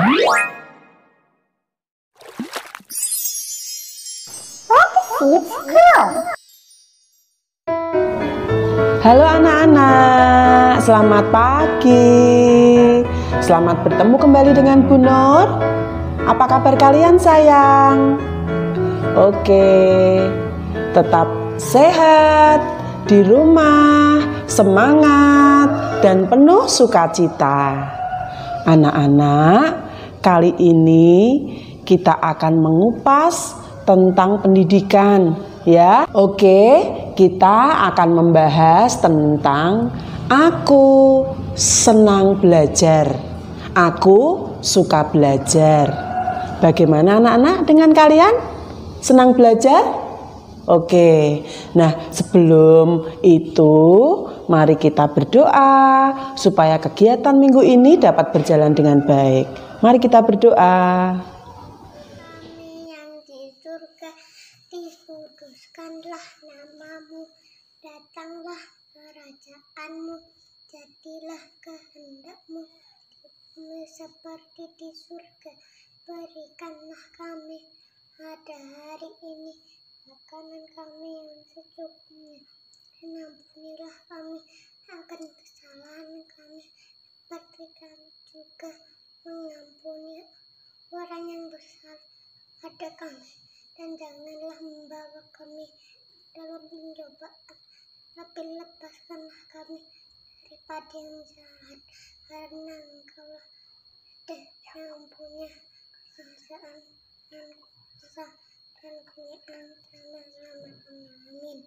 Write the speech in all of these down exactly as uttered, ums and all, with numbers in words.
Halo anak-anak, selamat pagi. Selamat bertemu kembali dengan Bu Nur. Apa kabar kalian sayang? Oke, tetap sehat, di rumah, semangat, dan penuh sukacita. Anak-anak, kali ini kita akan mengupas tentang pendidikan, ya. Oke, kita akan membahas tentang aku senang belajar. Aku suka belajar. Bagaimana anak-anak dengan kalian? Senang belajar? Oke, nah sebelum itu mari kita berdoa supaya kegiatan minggu ini dapat berjalan dengan baik. Mari kita berdoa. Yang di surga, dikuduskanlah namamu, datanglah kerajaanmu, jadilah kehendakmu di bumi seperti di surga. Berikanlah kami pada hari ini makanan kami yang secukupnya, dan ampunilah kami akan kesalahan kami, seperti kami juga mengampuni orang yang bersalah pada kami, dan janganlah membawa kami dalam pencobaan, tapi lepaskanlah kami daripada yang jahat, karena Engkaulah yang punya kerajaan dan kuasa dan kemuliaan selama-lamanya. Amin.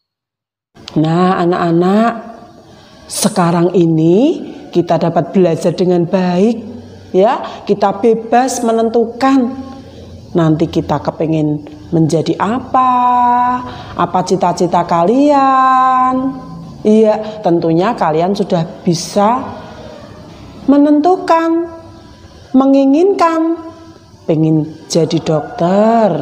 Nah anak-anak, sekarang ini kita dapat belajar dengan baik, ya. Kita bebas menentukan nanti kita kepingin menjadi apa, apa cita-cita kalian. Iya, tentunya kalian sudah bisa menentukan, menginginkan pengen jadi dokter.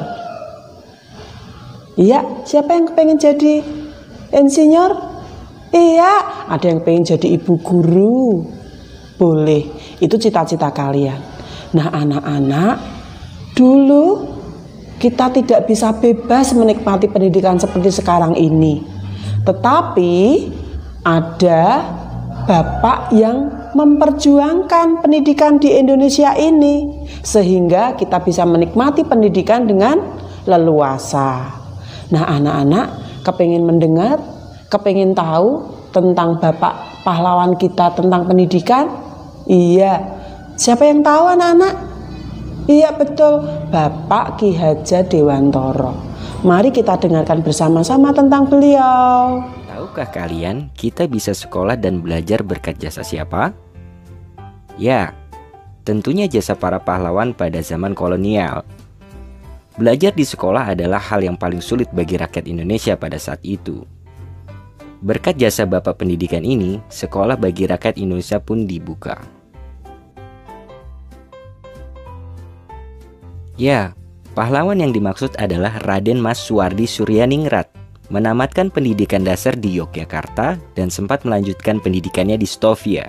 Iya, siapa yang pengen jadi insinyur? Iya, ada yang pengen jadi ibu guru. Boleh, itu cita-cita kalian. Nah anak-anak, dulu kita tidak bisa bebas menikmati pendidikan seperti sekarang ini. Tetapi ada bapak yang memperjuangkan pendidikan di Indonesia ini, sehingga kita bisa menikmati pendidikan dengan leluasa. Nah anak-anak kepingin mendengar, kepingin tahu tentang bapak pahlawan kita tentang pendidikan? Iya, siapa yang tahu anak-anak? Iya betul, Bapak Ki Hajar Dewantara. Mari kita dengarkan bersama-sama tentang beliau. Tahukah kalian kita bisa sekolah dan belajar berkat jasa siapa? Ya, tentunya jasa para pahlawan pada zaman kolonial. Belajar di sekolah adalah hal yang paling sulit bagi rakyat Indonesia pada saat itu. Berkat jasa Bapak Pendidikan ini, sekolah bagi rakyat Indonesia pun dibuka. Ya, pahlawan yang dimaksud adalah Raden Mas Suwardi Suryaningrat, menamatkan pendidikan dasar di Yogyakarta dan sempat melanjutkan pendidikannya di Stovia.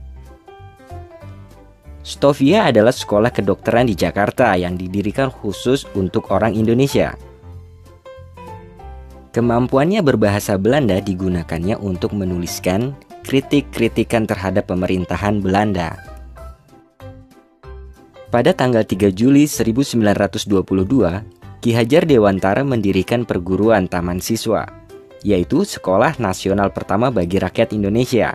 Stovia adalah sekolah kedokteran di Jakarta yang didirikan khusus untuk orang Indonesia. Kemampuannya berbahasa Belanda digunakannya untuk menuliskan kritik-kritikan terhadap pemerintahan Belanda. Pada tanggal tiga Juli seribu sembilan ratus dua puluh dua, Ki Hajar Dewantara mendirikan perguruan Taman Siswa, yaitu sekolah nasional pertama bagi rakyat Indonesia.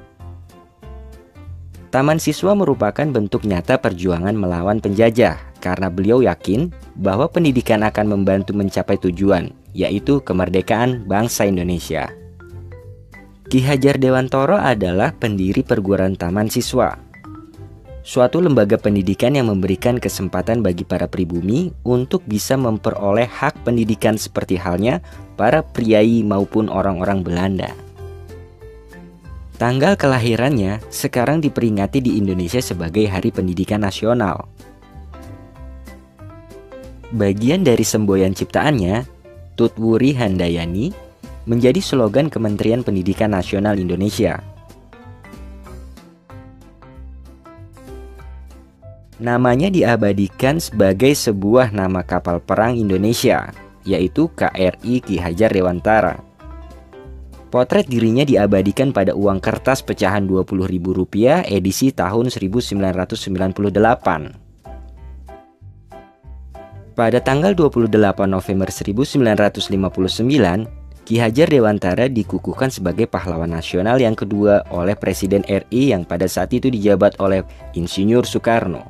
Taman Siswa merupakan bentuk nyata perjuangan melawan penjajah karena beliau yakin bahwa pendidikan akan membantu mencapai tujuan, yaitu kemerdekaan bangsa Indonesia. Ki Hajar Dewantara adalah pendiri perguruan Taman Siswa, suatu lembaga pendidikan yang memberikan kesempatan bagi para pribumi untuk bisa memperoleh hak pendidikan seperti halnya para priai maupun orang-orang Belanda. Tanggal kelahirannya sekarang diperingati di Indonesia sebagai Hari Pendidikan Nasional. Bagian dari semboyan ciptaannya, Tutwuri Handayani, menjadi slogan Kementerian Pendidikan Nasional Indonesia. Namanya diabadikan sebagai sebuah nama kapal perang Indonesia, yaitu K R I Ki Hajar Dewantara. Potret dirinya diabadikan pada uang kertas pecahan dua puluh ribu rupiah edisi tahun seribu sembilan ratus sembilan puluh delapan. Pada tanggal dua puluh delapan November seribu sembilan ratus lima puluh sembilan, Ki Hajar Dewantara dikukuhkan sebagai pahlawan nasional yang kedua oleh Presiden R I yang pada saat itu dijabat oleh Insinyur Soekarno.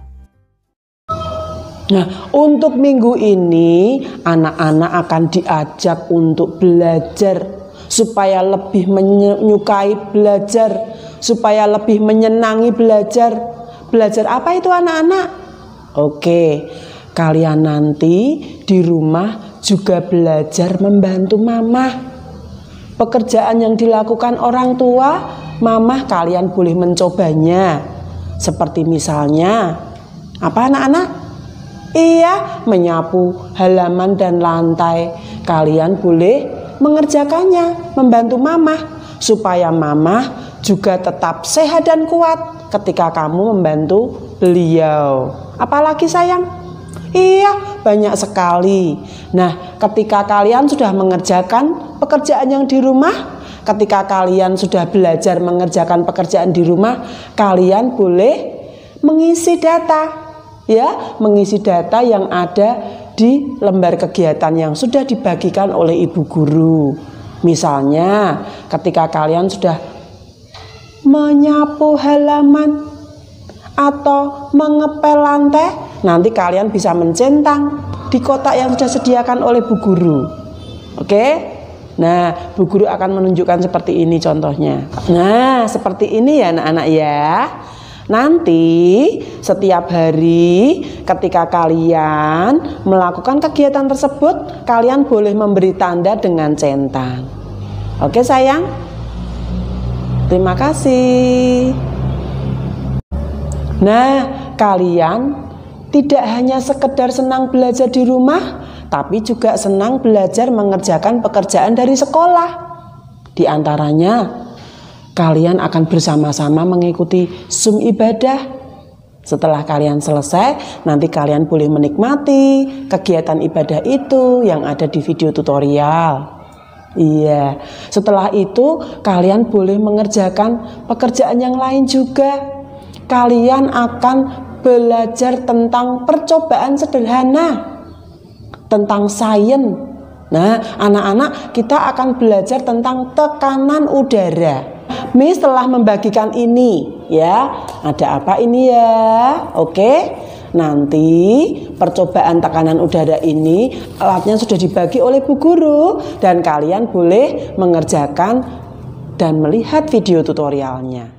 Nah, untuk minggu ini anak-anak akan diajak untuk belajar supaya lebih menyukai belajar, supaya lebih menyenangi belajar. Belajar apa itu anak-anak? Oke, kalian nanti di rumah juga belajar membantu mama. Pekerjaan yang dilakukan orang tua, mama kalian boleh mencobanya. Seperti misalnya, apa anak-anak? Iya, menyapu halaman dan lantai. Kalian boleh mengerjakannya, membantu mama, supaya mama juga tetap sehat dan kuat ketika kamu membantu beliau. Apalagi sayang? Iya, banyak sekali. Nah, ketika kalian sudah mengerjakan pekerjaan yang di rumah, ketika kalian sudah belajar mengerjakan pekerjaan di rumah, kalian boleh mengisi data. Ya, mengisi data yang ada di lembar kegiatan yang sudah dibagikan oleh ibu guru. Misalnya, ketika kalian sudah menyapu halaman atau mengepel lantai, nanti kalian bisa mencentang di kotak yang sudah disediakan oleh bu guru. Oke? Nah, bu guru akan menunjukkan seperti ini contohnya. Nah, seperti ini ya anak-anak ya. Nanti setiap hari ketika kalian melakukan kegiatan tersebut, kalian boleh memberi tanda dengan centang. Oke sayang? Terima kasih. Nah, kalian tidak hanya sekedar senang belajar di rumah, tapi juga senang belajar mengerjakan pekerjaan dari sekolah. Di antaranya, kalian akan bersama-sama mengikuti Zoom ibadah. Setelah kalian selesai, nanti kalian boleh menikmati kegiatan ibadah itu yang ada di video tutorial. Iya, setelah itu kalian boleh mengerjakan pekerjaan yang lain juga. Kalian akan belajar tentang percobaan sederhana, tentang sains. Nah, anak-anak, kita akan belajar tentang tekanan udara. Miss telah membagikan ini ya. Ada apa ini ya? Oke. Nanti percobaan tekanan udara ini alatnya sudah dibagi oleh bu guru dan kalian boleh mengerjakan dan melihat video tutorialnya.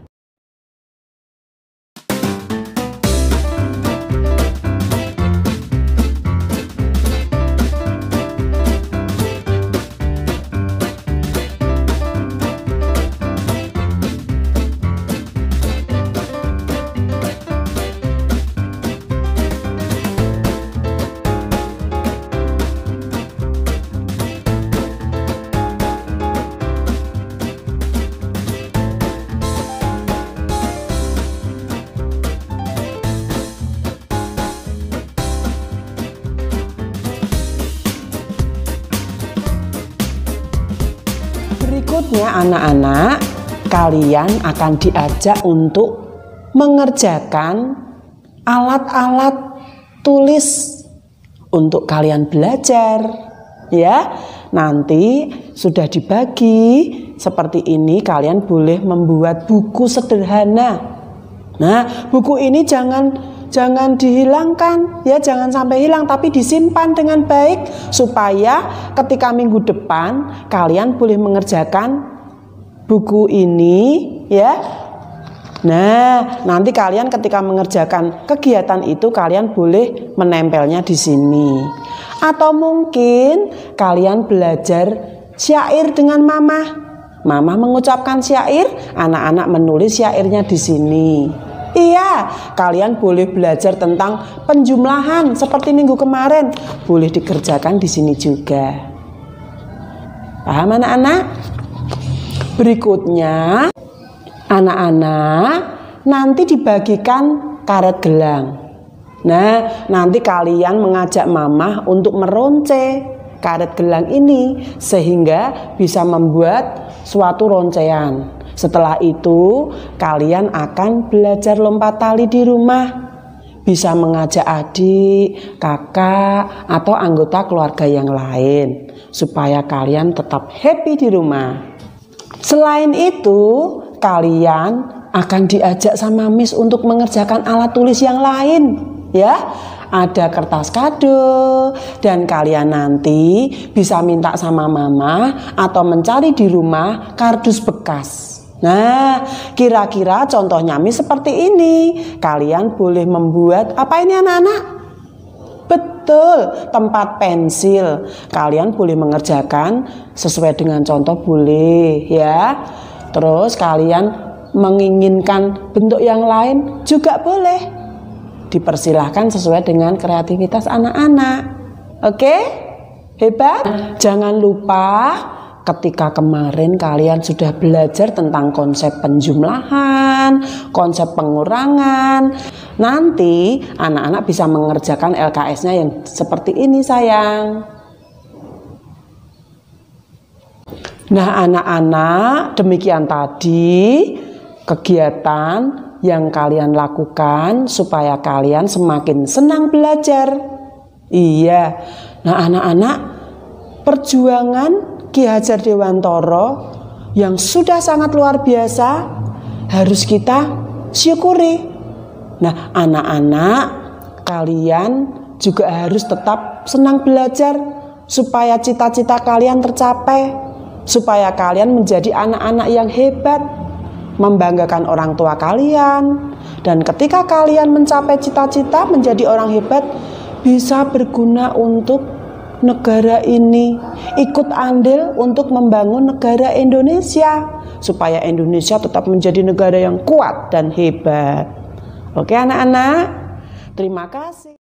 Berikutnya anak-anak, kalian akan diajak untuk mengerjakan alat-alat tulis untuk kalian belajar ya. Nanti sudah dibagi seperti ini, kalian boleh membuat buku sederhana. Nah, buku ini jangan Jangan dihilangkan ya, jangan sampai hilang, tapi disimpan dengan baik supaya ketika minggu depan kalian boleh mengerjakan buku ini ya. Nah, nanti kalian ketika mengerjakan kegiatan itu kalian boleh menempelnya di sini. Atau mungkin kalian belajar syair dengan mama. Mama mengucapkan syair, anak-anak menulis syairnya di sini. Iya, kalian boleh belajar tentang penjumlahan seperti minggu kemarin. Boleh dikerjakan di sini juga. Paham anak-anak? Berikutnya, anak-anak nanti dibagikan karet gelang. Nah, nanti kalian mengajak mama untuk meronce karet gelang ini sehingga bisa membuat suatu roncean. Setelah itu, kalian akan belajar lompat tali di rumah. Bisa mengajak adik, kakak, atau anggota keluarga yang lain supaya kalian tetap happy di rumah. Selain itu, kalian akan diajak sama Miss untuk mengerjakan alat tulis yang lain, ya. Ada kertas kado dan kalian nanti bisa minta sama mama atau mencari di rumah kardus bekas. Nah, kira-kira contohnya Miss seperti ini. Kalian boleh membuat apa ini anak-anak? Betul, tempat pensil. Kalian boleh mengerjakan sesuai dengan contoh boleh ya. Terus kalian menginginkan bentuk yang lain juga boleh. Dipersilahkan sesuai dengan kreativitas anak-anak. Oke? Hebat? Jangan lupa ketika kemarin kalian sudah belajar tentang konsep penjumlahan, konsep pengurangan. Nanti anak-anak bisa mengerjakan L K S-nya yang seperti ini sayang. Nah anak-anak, demikian tadi kegiatan yang kalian lakukan supaya kalian semakin senang belajar. Iya. Nah anak-anak, perjuangan Ki Hajar Dewantara yang sudah sangat luar biasa harus kita syukuri. Nah anak-anak, kalian juga harus tetap senang belajar supaya cita-cita kalian tercapai, supaya kalian menjadi anak-anak yang hebat, membanggakan orang tua kalian. Dan ketika kalian mencapai cita-cita menjadi orang hebat, bisa berguna untuk negara ini, ikut andil untuk membangun negara Indonesia supaya Indonesia tetap menjadi negara yang kuat dan hebat. Oke anak-anak, terima kasih.